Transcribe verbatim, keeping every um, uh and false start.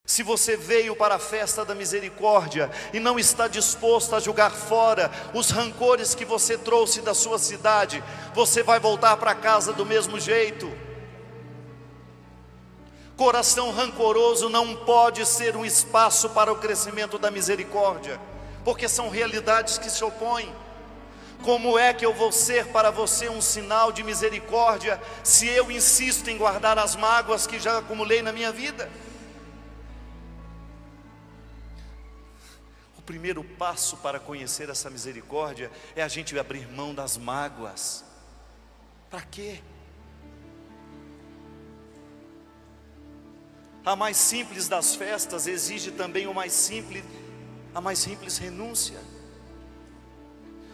Se você veio para a festa da misericórdia e não está disposto a jogar fora os rancores que você trouxe da sua cidade, você vai voltar para casa do mesmo jeito. Coração rancoroso não pode ser um espaço para o crescimento da misericórdia, porque são realidades que se opõem. Como é que eu vou ser para você um sinal de misericórdia se eu insisto em guardar as mágoas que já acumulei na minha vida? O primeiro passo para conhecer essa misericórdia é a gente abrir mão das mágoas. Para quê? A mais simples das festas exige também o mais simples, a mais simples renúncia.